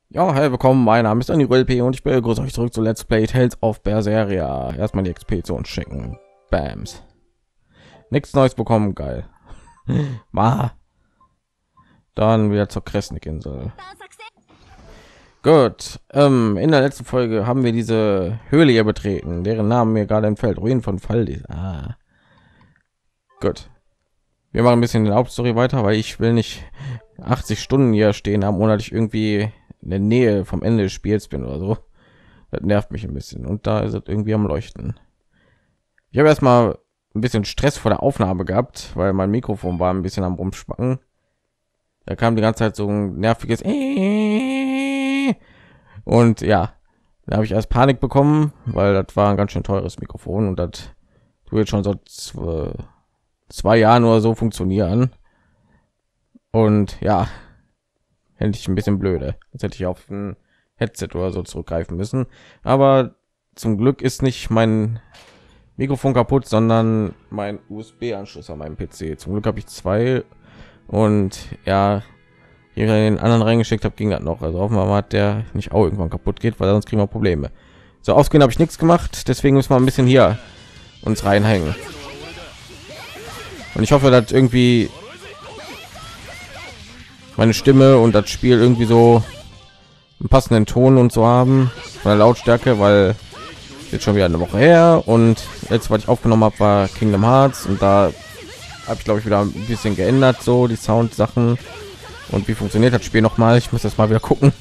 Ja, hey, willkommen, mein Name ist Daniel P. und ich begrüße euch zurück zu Let's Play Tales of Berseria. Erstmal die Expedition schicken. Bams. Nichts Neues bekommen, geil. Ma. Dann wieder zur Kresnik-Insel. Gut, in der letzten Folge haben wir diese Höhle hier betreten, deren Namen mir gerade entfällt. Ruinen von Faldis. Ah. Gut. Wir machen ein bisschen die Hauptstory weiter, weil ich will nicht 80 Stunden hier stehen haben, ohne dass ich irgendwie in der Nähe vom Ende des Spiels bin oder so. Das nervt mich ein bisschen. Und da ist es irgendwie am Leuchten. Ich habe erstmal ein bisschen Stress vor der Aufnahme gehabt, weil mein Mikrofon war ein bisschen am Rumspacken. Da kam die ganze Zeit so ein nerviges und ja, da habe ich erst Panik bekommen, weil das war ein ganz schön teures Mikrofon und das wird schon so 2 Jahren oder so funktionieren. Und ja, hätte ich ein bisschen blöde. Jetzt hätte ich auf ein Headset oder so zurückgreifen müssen. Aber zum Glück ist nicht mein Mikrofon kaputt, sondern mein USB-Anschluss an meinem PC. Zum Glück habe ich zwei und ja, hier den anderen reingeschickt habe, ging das noch. Also hoffen wir mal, der nicht auch irgendwann kaputt geht, weil sonst kriegen wir Probleme. So, ausgehen habe ich nichts gemacht, deswegen müssen wir ein bisschen hier uns reinhängen. Und ich hoffe, dass irgendwie meine Stimme und das Spiel irgendwie so einen passenden Ton und so haben von der Lautstärke, weil jetzt schon wieder eine Woche her und jetzt, was ich aufgenommen habe, war Kingdom Hearts und da habe ich, glaube ich, wieder ein bisschen geändert, so die Sound-Sachen und wie funktioniert das Spiel noch mal. Ich muss das mal wieder gucken.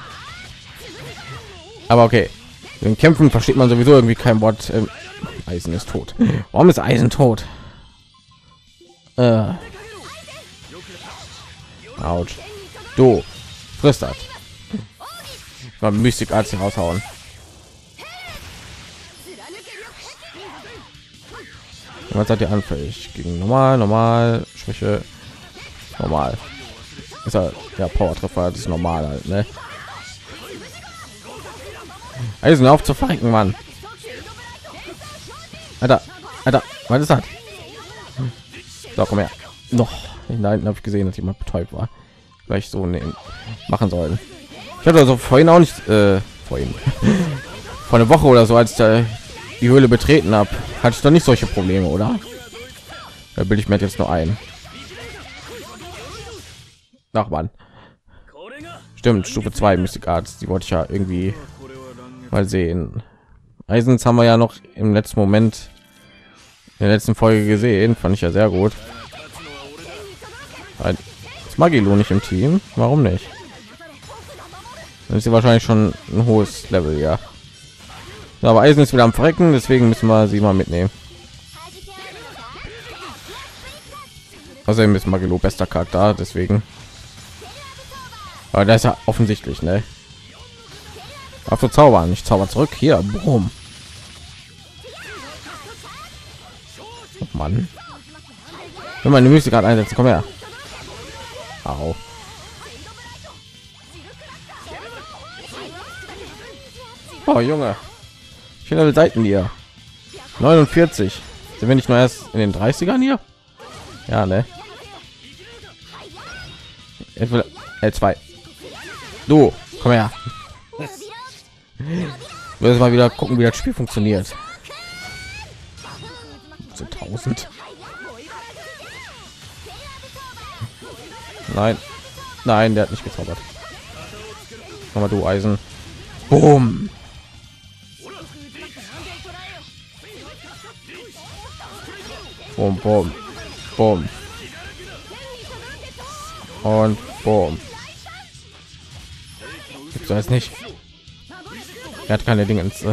Aber okay, in Kämpfen versteht man sowieso irgendwie kein Wort. Eisen ist tot. Warum ist Eisen tot? Autsch. Du frisst das. Mal Mystik als raushauen. Was seid ihr anfällig gegen normal, Schwäche, normal? Ist ja der Power-Treffer, das ist normal halt, ne? Eisen auf zu verrecken, Mann. Alter, was ist das? So, komm her. Noch. Nein, habe ich gesehen, dass jemand betäubt war. Vielleicht so nehmen, machen sollen. Ich hatte also vorhin auch nicht, vorhin, vor einer Woche oder so, als ich da die Höhle betreten habe, hatte ich doch nicht solche Probleme, oder? Da bilde ich mir jetzt nur ein. Ach Mann. Stimmt, Stufe 2 Mystic Arts, die wollte ich ja irgendwie mal sehen. Eisens haben wir ja noch im letzten Moment in der letzten Folge gesehen, fand ich ja sehr gut. Ist Magilu nicht im Team? Warum nicht? Dann ist sie wahrscheinlich schon ein hohes Level, ja. Aber Eisen ist wieder am Verrecken, deswegen müssen wir sie mal mitnehmen. Außerdem ist Magilu bester Charakter, deswegen. Aber das ist ja offensichtlich, ne? Auf zu zaubern, ich zauber zurück hier. Boom. Oh Mann. Wenn meine Mystik gerade einsetzen, komm her. Au. Oh Junge, wie viele Seiten hier? 49. Sind wir nicht nur erst in den 30ern hier? Ja, ne? L2. Du, komm her. Wir müssen mal wieder gucken, wie das Spiel funktioniert. So 1000. Nein, der hat nicht gezaubert. Komm mal, du Eisen. Boom. Boom, boom, boom. Und boom. Gibt's das nicht? Er hat keine Dinge. Ich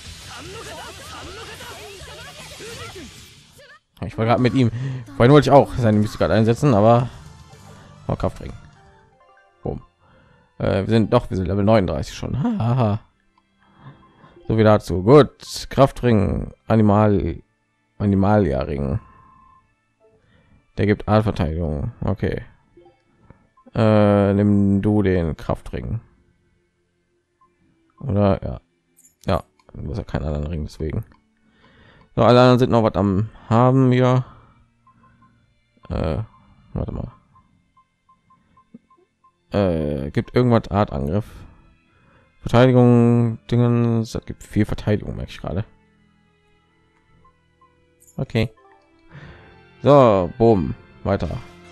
war gerade mit ihm. Vorhin wollte ich auch seine Mystik einsetzen, aber Kraftring. Boom. Wir sind Level 39 schon. Haha. So wie dazu. Gut. Kraftring, Animalia-Ring. Der gibt Art-Verteidigung. Okay. Nimm du den Kraftring. Oder ja. Ja, du hast ja keinen anderen Ring, deswegen. So, alle anderen sind noch was am haben wir. Warte mal. Gibt irgendwas Art Angriff? Verteidigung, Dingen, es gibt viel Verteidigung, merke ich gerade. Okay. So, boom, weiter.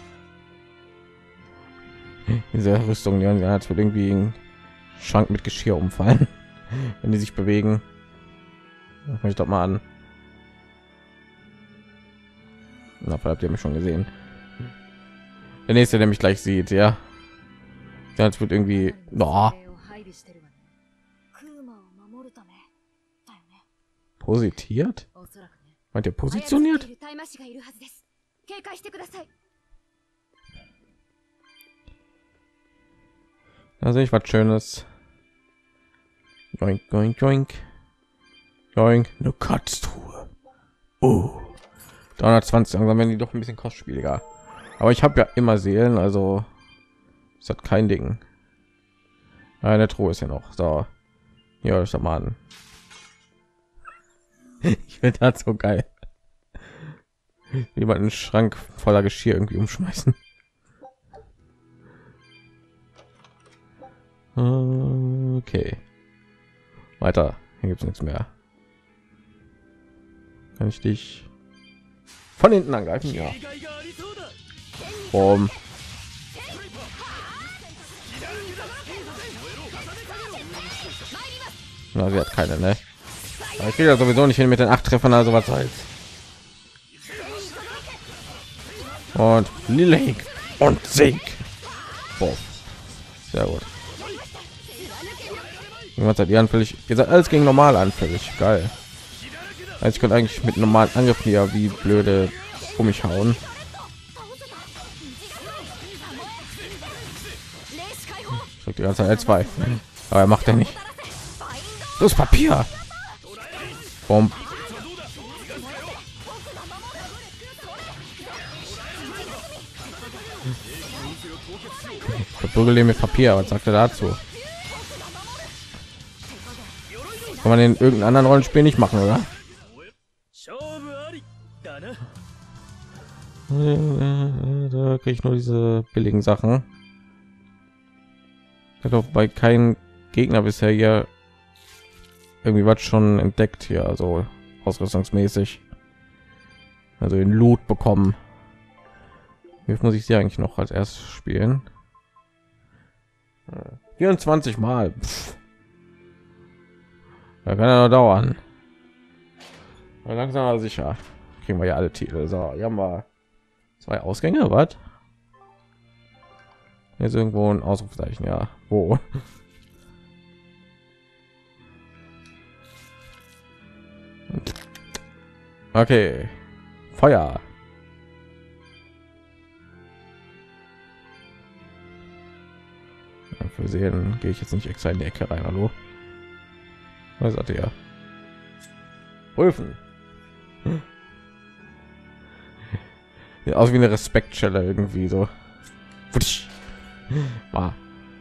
Diese Rüstung, die als wird irgendwie ein Schrank mit Geschirr umfallen, wenn die sich bewegen. Mach ich doch mal an. Na, habt ihr mich schon gesehen? Der nächste, der mich gleich sieht, ja. Ja, als wird irgendwie. Oh. Positiert? Meint ihr positioniert? Da sehe ich was Schönes. Joink, joink, joink. Joink. Eine Katztruhe. Oh. 320, langsam werden die doch ein bisschen kostspieliger. Aber ich habe ja immer Seelen, also ist das kein Ding. Eine Truhe ist ja noch. So. Ja, ich mal an. Ich finde das so geil. Wie man einen Schrank voller Geschirr irgendwie umschmeißen. Okay. Weiter. Hier gibt es nichts mehr. Kann ich dich von hinten angreifen? Ja. Boom. Na, sie hat keine, ne? Aber ich kriege ja sowieso nicht hin mit den 8 Treffern, also was soll's. Und Lilink und Sieg. Boah. Sehr gut. Jemand seid ihr anfällig? Ihr seid alles gegen normal anfällig. Geil. Also ich könnte eigentlich mit normalen Angriffen hier wie blöde um mich hauen. Ich die ganze Zeit L2. Aber er macht er nicht. Das Papier. Bomb. Verbürgele mit Papier. Was sagt er dazu? Kann man in irgendeinem anderen Rollenspiel nicht machen, oder? Da kriege ich nur diese billigen Sachen. Ich habe bei keinem Gegner bisher hier irgendwie was schon entdeckt hier, also ausrüstungsmäßig. Also den Loot bekommen. Wie muss ich sie eigentlich noch als erstes spielen? 24 Mal. Pff. Da kann ja noch dauern. Aber langsam aber sicher kriegen wir ja alle Titel. So, hier haben wir 2 Ausgänge. Was? Jetzt irgendwo ein Ausrufezeichen. Ja, wo? Okay, Feuer. Ja, für sehen gehe ich jetzt nicht extra in die Ecke rein. Hallo, was hat er? Prüfen. Ja, aus wie eine Respektschelle irgendwie so. War.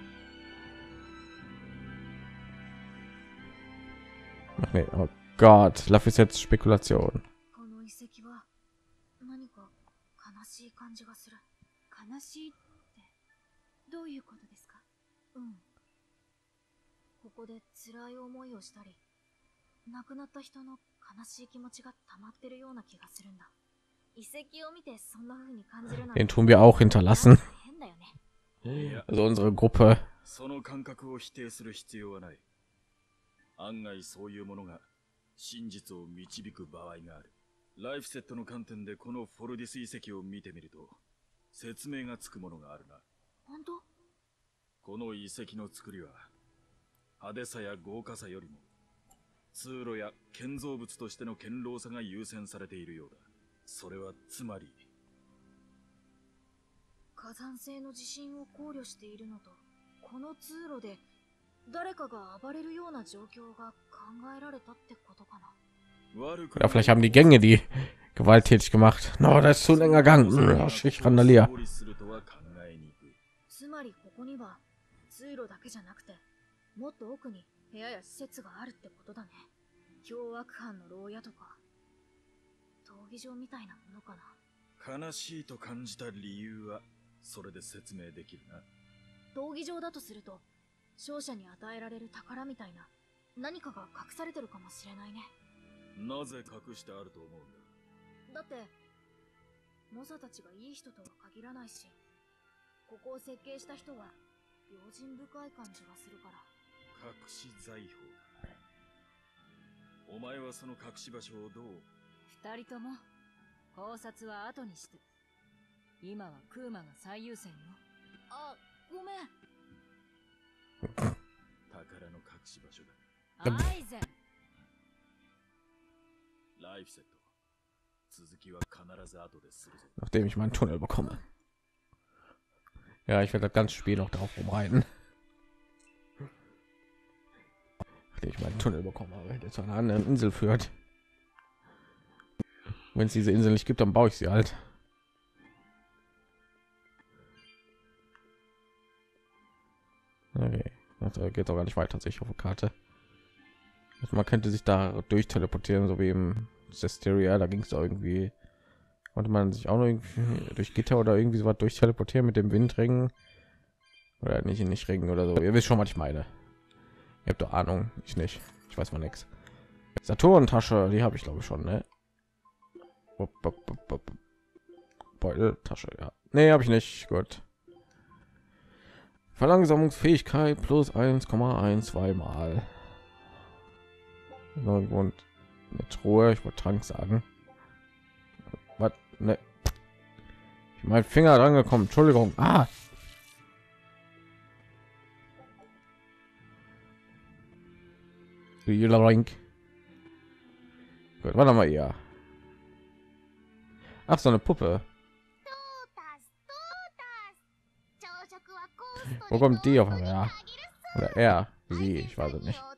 Ach nee, oh Gott, Laff ist jetzt Spekulation. ここで辛い思いをしたり、亡くなった人の悲しい気持ちが溜まってるような気がするんだ。遺跡を見てそんな風に感じるなんて。Den tun wir auch hinterlassen. Also unsere Gruppe. その感覚を否定する必要はない。案外そういうものが真実を導く場合がある。ライフセットの観点でこのフォルディス遺跡を見てみると説明がつくものがあるな。本当？この遺跡の作りは派手さや豪華さよりも通路や建造物としての堅牢さが優先されているようだ。それはつまり火山性の地震を考慮しているのと、この通路で誰かが暴れるような状況が考えられたってことかな。Ja, vielleicht haben die Gänge die gewalttätig gemacht. No, das ist zu länger Gang. Ich randalier. つまりここには通路だけじゃなくて、もっと奥に部屋や施設があるってことだね。凶悪犯の牢屋とか闘技場みたいなものかな。悲しいと感じた理由はそれで説明できるな。闘技場だとすると、 勝者に与えられる宝みたいな何かが隠されてるかもしれないね。 なぜ隠してあると思うんだ。 だってモザたちがいい人とは限らないし、ここを設計した人は用心深い感じがするから。 隠し財宝だ。お前はその隠し場所をどう？ 二人とも考察は後にして。今はクーマが最優先よ。 あ、ごめん。 宝の隠し場所だ。 アイゼン。 ライフセット。続きは必ず後でするぞ。 Nachdem ich meinen Tunnel bekomme. Ja, ich werde das ganze Spiel noch darauf rumreiten. Nachdem ich meinen Tunnel bekomme, der zu einer anderen Insel führt. Wenn es diese Insel nicht gibt, dann baue ich sie halt. Okay, das geht auch gar nicht weiter, sich auf der Karte. Man könnte sich da durch teleportieren, so wie im Cesteria. Da ging es irgendwie, konnte man sich auch noch irgendwie durch Gitter oder irgendwie so was durch teleportieren mit dem Windringen oder nicht Ringen oder so. Ihr wisst schon, was ich meine. Ihr habt doch Ahnung, ich nicht. Ich weiß mal nichts. Saturn-Tasche, die habe ich glaube ich schon, ne? Beuteltasche, ja. Nee, habe ich nicht. Gut. Verlangsamungsfähigkeit plus 1,12 mal. Und eine Truhe, ich wollte Trank sagen. Was? Ne. Ich mein Finger dran gekommen. Entschuldigung. Ah. Link. Gut, warte mal hier. Ach, so eine Puppe. Wo kommt die auf einmal? Ja. Oder er? Sie? Ich weiß es nicht.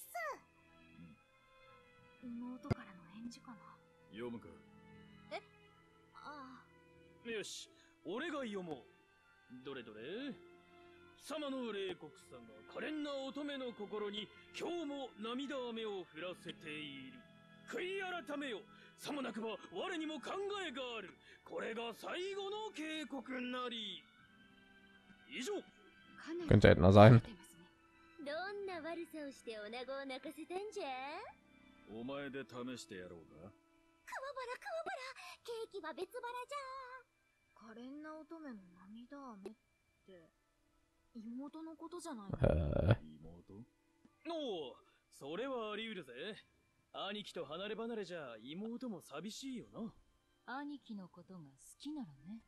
よし、俺が読もう。どれどれ。様の冷酷さが可憐な乙女の心に今日も涙雨を降らせている。悔い改めよ。さもなくば我にも考えがある。これが最後の警告なり。以上。 Könnte Edna sein. どんな悪さをして女子を泣かせたんじゃ？ お前で試してやろうか。 くわばらくわばら、ケーキは別腹じゃ。 可憐な乙女の涙雨って妹のことじゃないの？ 妹？おお、それはあり得るぜ。兄貴と離れ離れじゃ妹も寂しいよな。 兄貴のことが好きならね。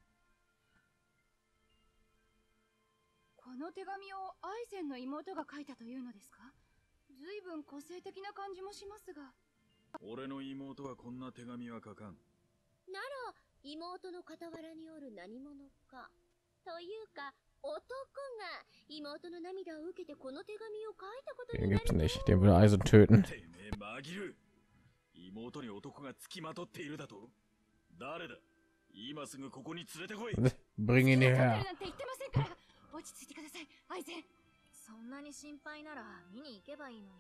この手紙をアイゼンの妹が書いたというのですか？ずいぶん個性的な感じもしますが。 俺の妹はこんな手紙は書かん。 なら妹の傍らにおる何者かというか男が妹の涙を受けてこの手紙を書いたことになる。 Den gibt's nicht. Den würde Eisen töten. てめえ紛る。妹に男が付きまとっているだと？誰だ？今すぐここに連れてこい。 Bring ihn hierher. なんて言ってませんから。落ち着いてください、アイゼン。 そんなに心配なら見に行けばいいのに。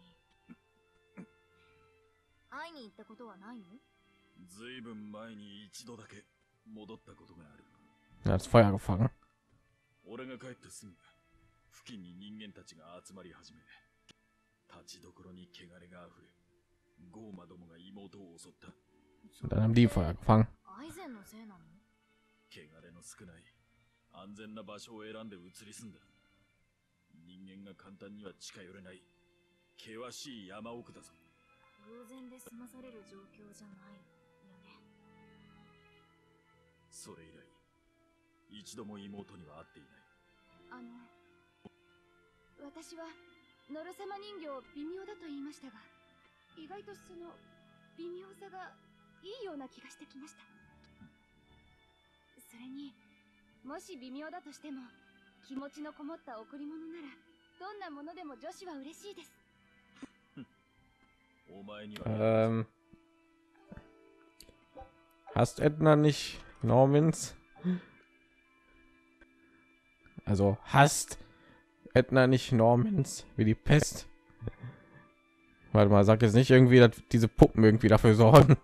会いに行ったことはないの？ ずいぶん前に一度だけ戻ったことがある。 Er hat's Feuer gefangen. 俺が帰ってすぐ付近に人間たちが集まり始め、立ちどころに汚れがあふれ、ゴーマどもが妹を襲った。 Und dann haben die Feuer gefangen. アイゼンのせいなの？ 汚れの少ない安全な場所を選んで移り住んだ。人間が簡単には近寄れない険しい山奥だぞ。 偶然で済まされる状況じゃないよね。 それ以来一度も妹には会っていない。 私はノル様人形微妙だと言いましたが、意外とその微妙さがいいような気がしてきました。それにもし微妙だとしても気持ちのこもった贈り物ならどんなものでも女子は嬉しいです。 Hasst Edna nicht Normans? Also hasst Edna nicht Normans wie die Pest? Warte mal, sagt jetzt nicht irgendwie, dass diese Puppen irgendwie dafür sorgen.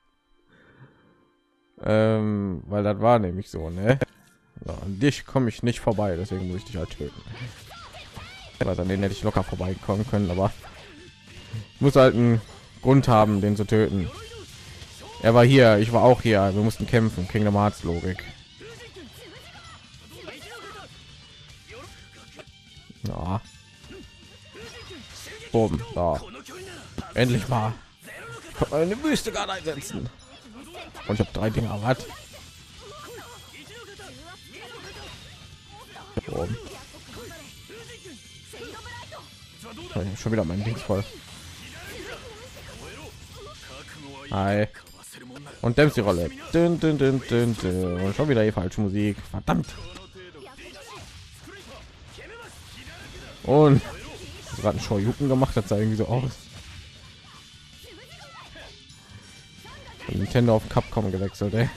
Weil das war nämlich so, ne? So, an dich komme ich nicht vorbei, deswegen muss ich dich halt töten. Also an den hätte ich locker vorbeikommen können, aber ich muss halt einen Grund haben, den zu töten. Er war hier, ich war auch hier. Wir mussten kämpfen. Kingdom Hearts Logik. Ja. Boom. Da. Endlich mal. Ich konnte eine Wüste gerade einsetzen. Und ich habe 3 Dinger. Was? Boom. Schon wieder mein Ding voll. Hi. Und dämpft die Rolle. Dün, dün, dün, dün, dün. Und schon wieder die falsche Musik. Verdammt. Und gerade ein Shoryuken gemacht, hat sah irgendwie so aus. Und Nintendo auf Capcom gewechselt, ey.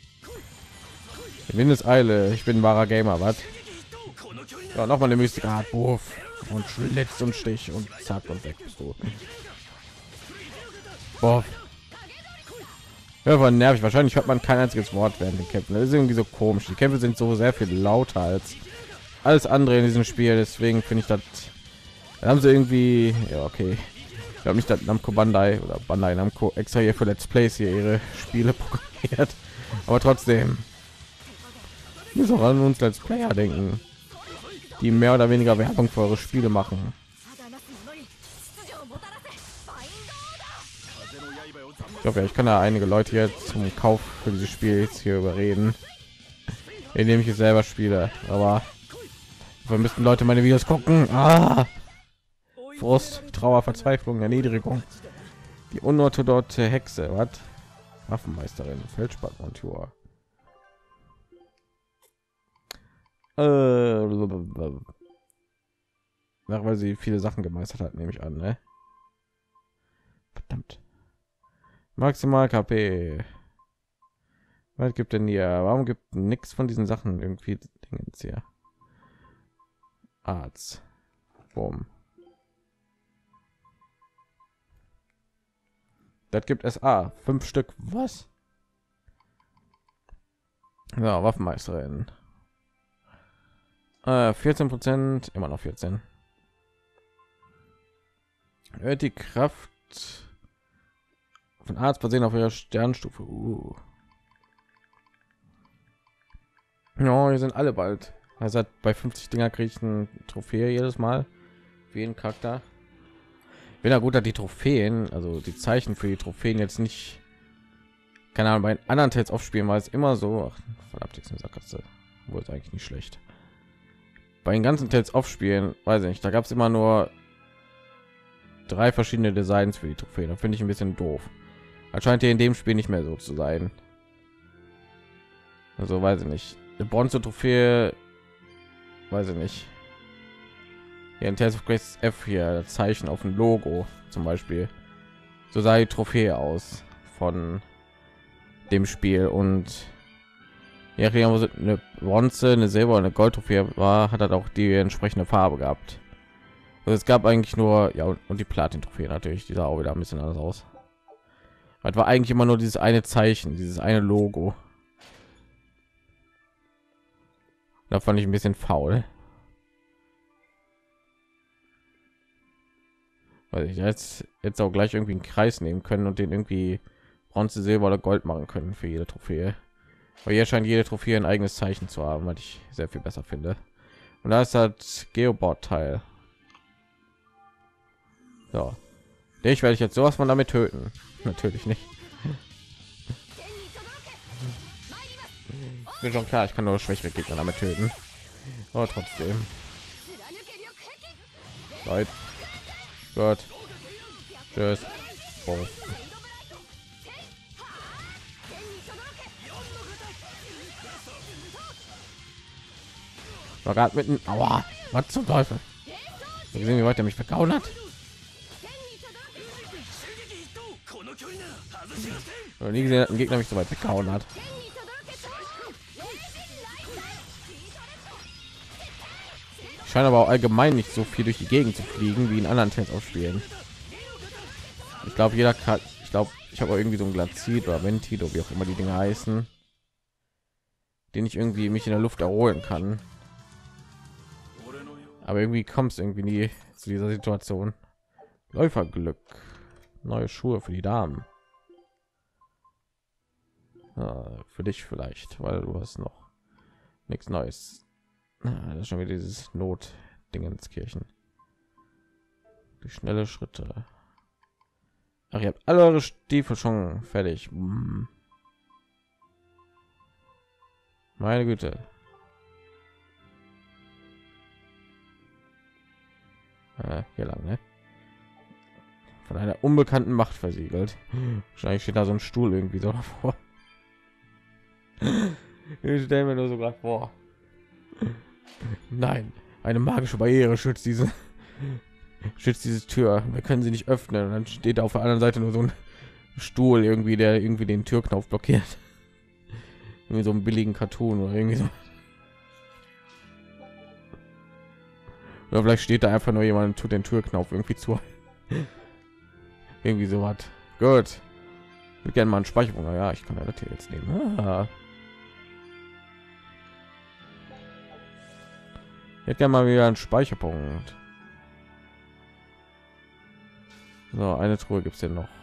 Windeseile, ich bin ein wahrer Gamer, was? Ja, noch mal eine Mystik Art, Wurf und Schlitz und Stich und zack und weg bist du. Boah. Ja, war nervig. Wahrscheinlich hört man kein einziges Wort während den Kämpfen. Das ist irgendwie so komisch. Die Kämpfe sind so sehr viel lauter als alles andere in diesem Spiel. Deswegen finde ich das. Da haben sie irgendwie, ja okay. Ich glaube nicht, dass Namco Bandai oder Bandai Namco extra hier für Let's Plays hier ihre Spiele programmiert. Aber trotzdem. Wir müssen auch an uns Let's Player denken, die mehr oder weniger Werbung für eure Spiele machen. Ich glaube, ich kann da einige Leute jetzt zum Kauf für dieses Spiel jetzt hier überreden, indem ich es selber spiele. Aber wir müssten Leute meine Videos gucken. Frust, Trauer, Verzweiflung, Erniedrigung. Die unorthodoxe Hexe, was? Waffenmeisterin, Feldspattmontur. Weil sie viele Sachen gemeistert hat, nehme ich an, ne? Verdammt. Maximal KP. Was gibt denn hier? Warum gibt nichts von diesen Sachen irgendwie Dingens hier? Arzt. Boom. Das gibt es 5 Stück. Was? Ja, Waffenmeisterin. 14%, immer noch 14. Hört die Kraft von Arzt basierend auf ihrer Sternstufe. Ja, wir sind alle bald. Also bei 50 Dinger kriege ich eine Trophäe jedes Mal für jeden Charakter. Wenn er gut hat, die Trophäen, also die Zeichen für die Trophäen jetzt nicht, keine Ahnung, bei den anderen Teils aufspielen, war es immer so. Ach, verdammt, jetzt eine Sackgasse. Wohl ist eigentlich nicht schlecht. Bei den ganzen Teils aufspielen, weiß ich nicht, da gab es immer nur 3 verschiedene Designs für die Trophäen. Da finde ich ein bisschen doof. Scheint hier in dem Spiel nicht mehr so zu sein. Also weiß ich nicht. Eine Bronze Trophäe, weiß ich nicht. Hier in Tales of Grace F hier das Zeichen auf dem Logo zum Beispiel. So sah die Trophäe aus von dem Spiel. Und ja, eine Bronze, eine Silber, eine Gold Trophäe war, hat halt auch die entsprechende Farbe gehabt. Also es gab eigentlich nur, ja, und die Platin Trophäe natürlich, die sah auch wieder ein bisschen anders aus. Das war eigentlich immer nur dieses eine Zeichen, dieses eine Logo. Da fand ich ein bisschen faul. Weil ich jetzt auch gleich irgendwie einen Kreis nehmen können und den irgendwie Bronze, Silber oder Gold machen können für jede Trophäe. Weil hier scheint jede Trophäe ein eigenes Zeichen zu haben, was ich sehr viel besser finde. Und da ist das Geobot Teil. So, ich werde jetzt sowas von damit töten. Natürlich nicht. Bin schon klar, ich kann nur schwächere Gegner damit töten. Aber trotzdem. Leute. Gut. Tschüss. Oh. War gerade mitten. Aua. Was zum Teufel? Wir sehen, wie weit er mich verkauen hat. Nie gesehen, dass ein Gegner mich so weit weggehauen hat. Ich scheine aber auch allgemein nicht so viel durch die Gegend zu fliegen wie in anderen Tests aufspielen. Ich glaube, jeder kann. Ich glaube, ich habe irgendwie so ein Glacier oder Ventil oder wie auch immer die Dinge heißen, den ich irgendwie mich in der Luft erholen kann. Aber irgendwie kommst irgendwie nie zu dieser Situation. Läuferglück. Neue Schuhe für die Damen. Für dich vielleicht, weil du hast noch nichts Neues. Das ist schon wieder dieses Not-Dingenskirchen. Die schnelle Schritte. Ach, ihr habt alle eure Stiefel schon fertig. Meine Güte. Hier lang, ne? Von einer unbekannten Macht versiegelt. Wahrscheinlich steht da so ein Stuhl irgendwie so davor. Ich stelle mir nur so gerade vor. Nein, eine magische Barriere schützt diese Tür. Wir können sie nicht öffnen. Und dann steht da auf der anderen Seite nur so ein Stuhl irgendwie, der irgendwie den Türknopf blockiert. Irgendwie so einen billigen Cartoon oder irgendwie so. Oder vielleicht steht da einfach nur jemand und tut den Türknopf irgendwie zu. Irgendwie so was. Gut. Ich würde gerne mal einen Speicherpunkt. Ja, ich kann das hier jetzt nehmen. Ich hätte gerne mal wieder einen Speicherpunkt. So, eine Truhe gibt es hier noch.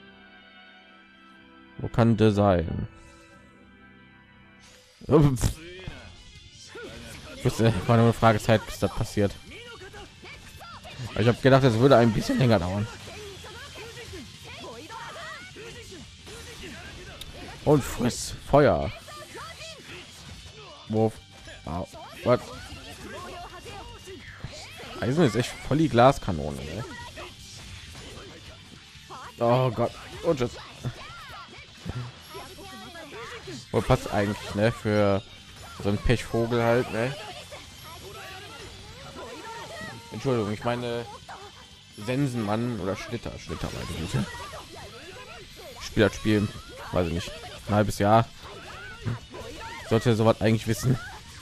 Wo kann der sein? Das war nur eine Fragezeit, bis das passiert. Ich habe gedacht, es würde ein bisschen länger dauern. Und friss Feuer. Wurf. Wow. What? Eisen ist echt voll die Glaskanone. Ne? Oh Gott. Und tschüss. Wo passt eigentlich, ne, für so ein Pechvogel halt, ne? Entschuldigung, ich meine Sensenmann oder Schlitter meine Güte. Ich spiele das Spiel, weiß ich nicht, ein halbes Jahr. Sollte sowas eigentlich wissen.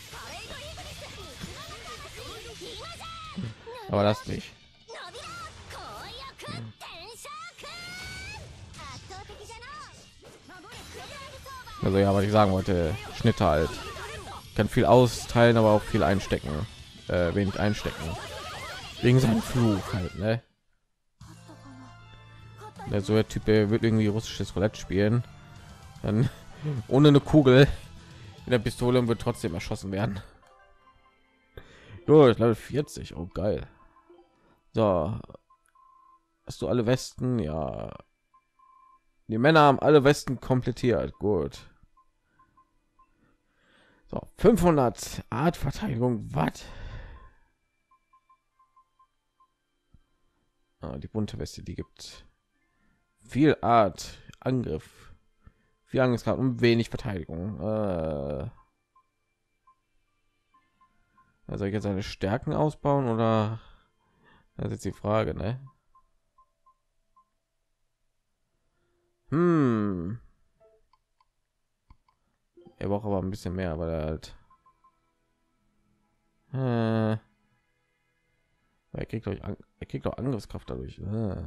Aber das nicht. Also ja, was ich sagen wollte, Schnitter halt. Kann viel austeilen, aber auch viel einstecken. Wenig einstecken. Wegen seinem Fluch halt, ne? So der Typ, der wird irgendwie russisches Roulette spielen. Dann ohne eine Kugel in der Pistole und wird trotzdem erschossen werden. Gut, Level 40. Oh geil. So. Hast du alle Westen? Ja. Die Männer haben alle Westen komplettiert. Gut. So, 500 Art Verteidigung. Was? Die bunte Weste, die gibt viel Art Angriff, viel Angriffskraft und wenig Verteidigung. Also ich jetzt seine Stärken ausbauen oder? Das ist jetzt die Frage, ne? Er braucht aber ein bisschen mehr, weil er halt er kriegt auch Angriffskraft dadurch.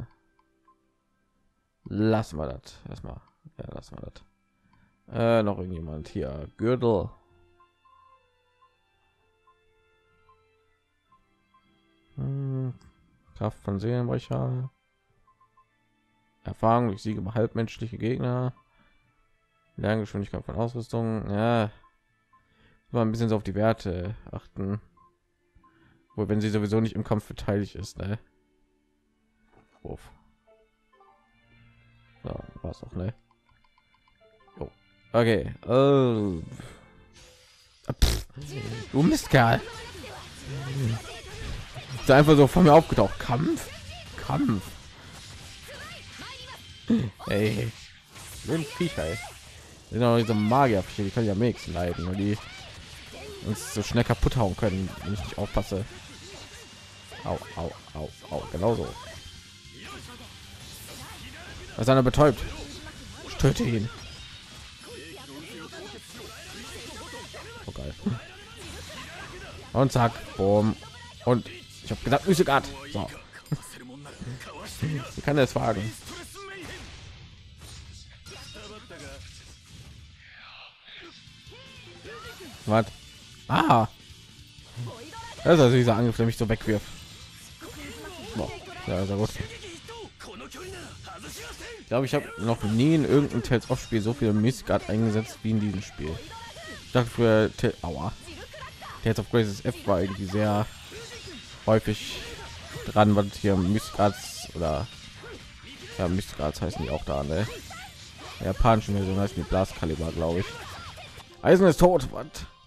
Lassen wir das erstmal. Ja, lassen wir das. Noch irgendjemand hier. Gürtel. Kraft von Seelenbrecher. Erfahrung durch Siege bei halbmenschliche Gegner. Lerngeschwindigkeit von Ausrüstung. Ja, mal ein bisschen so auf die Werte achten. Wohl, wenn sie sowieso nicht im Kampf beteiligt ist, ne? Uff. So, war's auch, ne? Oh. Okay. Du Mistkerl. Ist einfach so von mir aufgetaucht. Kampf. Ey. Ein Viecher, ey. Sind auch diese Magier, die kann ja nichts leiden, weil die uns so schnell kaputt hauen können, wenn ich nicht aufpasse. Au, genauso. Was ist einer betäubt? Ich töte ihn. Oh geil. Und zack, boom. Und ich habe gesagt, Müsegard. So. Wie kann er es wagen? Was? Das ist also dieser Angriff, der mich so wegwirft. Boah. Ja, sehr gut. Ich glaube, ich habe noch nie in irgendeinem Tales of Spiel so viel Mistgard eingesetzt wie in diesem Spiel. Ich dachte für Tales of Graces F war irgendwie sehr häufig dran, was hier Mistgards oder ja, Mistgards heißen die auch da, ne? Der japanischen Version heißt die Blaskaliber, glaube ich. Eisen ist tot, was?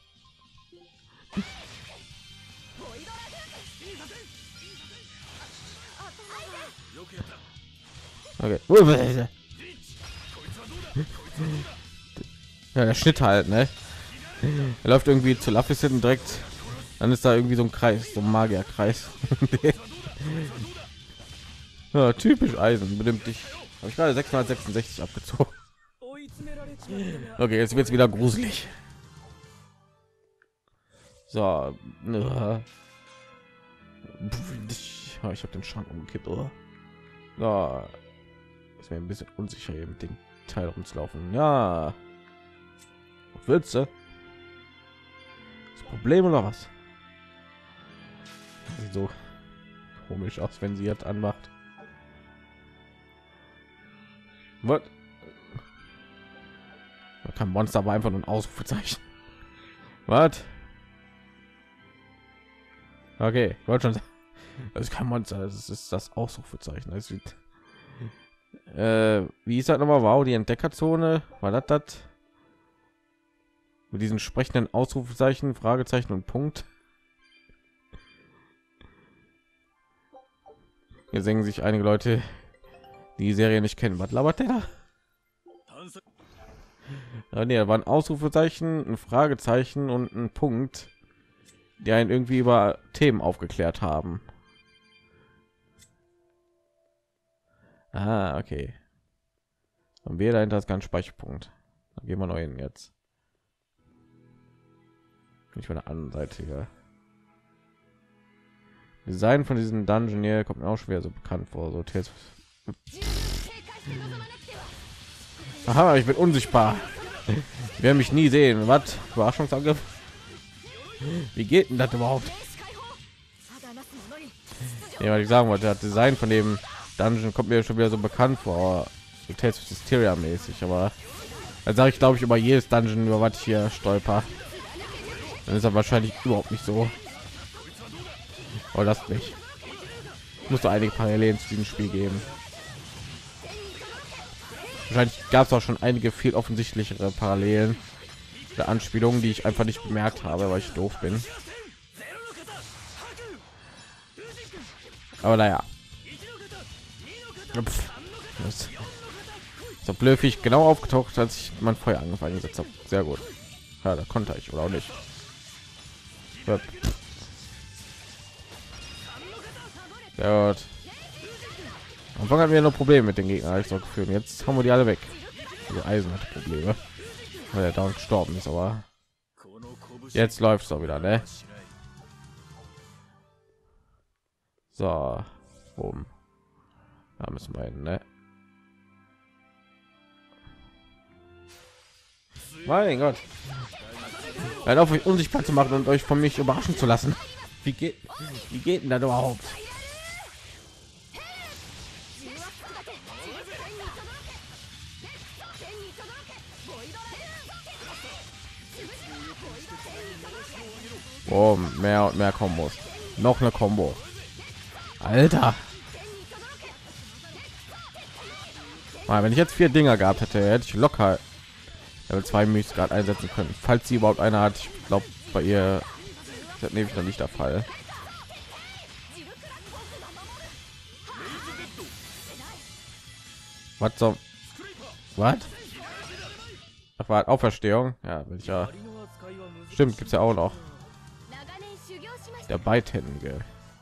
Okay. Ja, der Schnitt halt, ne? Er läuft irgendwie zu Lapis hinten direkt. Dann ist da irgendwie so ein Kreis, so ein Magierkreis. Ja, typisch Eisen, benimmt dich. Habe ich gerade 666 abgezogen. Okay, jetzt wird es wieder gruselig. So, ich habe den Schrank umgekippt, oder? Ja, ist mir ein bisschen unsicher hier mit dem Teil rumzulaufen. Ja, willst du? Das Problem oder was? Sieht so komisch aus, wenn sie jetzt anmacht. Was? Kein Monster, aber einfach nur ein Ausrufezeichen. Was? Okay, ich wollte schon sagen, das ist kein Monster, das ist das Ausrufezeichen. Das sieht, wie ist das nochmal? Wow, die Entdeckerzone, war das mit diesen sprechenden Ausrufezeichen, Fragezeichen und Punkt? Hier singen sich einige Leute, die Serie nicht kennen. Was labert der da? Ja, nee, da war ein Ausrufezeichen, ein Fragezeichen und ein Punkt, die einen irgendwie über Themen aufgeklärt haben. Ah, okay. Und wir dahinter ist ganz Speicherpunkt. Dann gehen wir neu hin jetzt. Ich von der anderen Seite hier. Design von diesem Dungeon hier kommt mir auch schwer so bekannt vor. So Tales. Aha, ich bin unsichtbar. Die werden mich nie sehen. Was? Überraschungsangriff? Wie geht denn das überhaupt? Ja, was ich sagen wollte, das Design von dem Dungeon kommt mir schon wieder so bekannt vor. So Tales of Hysteria mäßig, aber dann sage ich, glaube ich, über jedes Dungeon, über was ich hier stolper. Dann ist er wahrscheinlich überhaupt nicht so. Oh, das nicht. Muss doch einige Parallelen zu diesem Spiel geben. Wahrscheinlich gab es auch schon einige viel offensichtlichere Parallelen der Anspielungen, die ich einfach nicht bemerkt habe, weil ich doof bin. Aber naja. Das so blöfig genau aufgetaucht, als ich mein Feuer angefangen gesetzt habe. Sehr gut. Ja, da konnte ich oder auch nicht. Ja. Sehr gut. Am Anfang hatten wir noch Probleme mit den Gegnern, ich so gefühlt. Jetzt haben wir die alle weg. Also Eisen hat Probleme, weil er dauernd gestorben ist, aber jetzt läuft es doch wieder, ne? So, oben. Da müssen wir hin, ne? Mein Gott. Hört auf, euch unsichtbar zu machen und euch von mich überraschen zu lassen. Wie geht denn das überhaupt? Oh, mehr und mehr Kombos. Noch eine Combo. Alter. Mal, wenn ich jetzt 4 Dinger gehabt hätte, hätte ich locker Level 2 Mistgard einsetzen können. Falls sie überhaupt eine hat. Ich glaube, bei ihr ist das nämlich noch nicht der Fall. Was so? Was? Ach, war Auferstehung? Ja, will ich ja. Stimmt, gibt's ja auch noch. Der Beidhändige.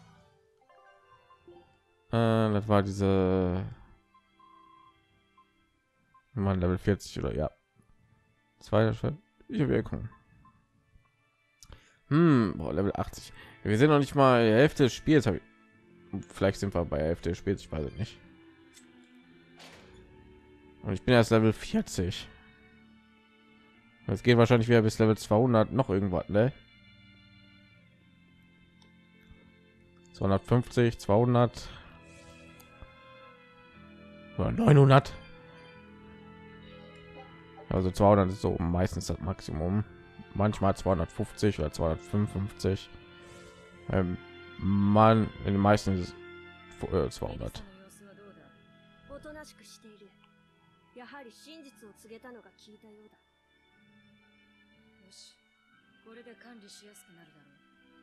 Das war diese Mann Level 40 oder ja. Zweiter Wirkung. Boah, Level 80. Wir sind noch nicht mal die Hälfte des Spiels. Vielleicht sind wir bei der Hälfte des Spiels, ich weiß es nicht. Und ich bin erst Level 40. Es geht wahrscheinlich wieder bis Level 200 noch irgendwas, ne? 250, 200 oder 900. Also 200 ist so meistens das Maximum. Manchmal 250 oder 255. Man in den meisten ist es 200. おとなしくしている。やはり真実を告げたのが効いたようだ。 よし、これで管理しやすくなるだろう。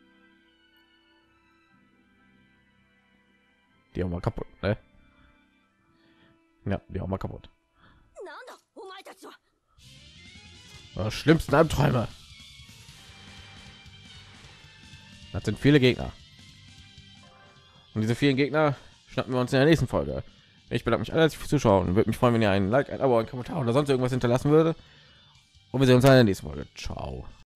Die auch mal kaputt, ne? Ja, die auch mal kaputt. なんだお前たちは。 Schlimmsten Albträume. Das sind viele Gegner. Und diese vielen Gegner schnappen wir uns in der nächsten Folge. Ich bedanke mich alle fürs Zuschauen. Würde mich freuen, wenn ihr einen Like, ein Abo, einen Kommentar oder sonst irgendwas hinterlassen würde. Und wir sehen uns in der nächsten Folge. Ciao.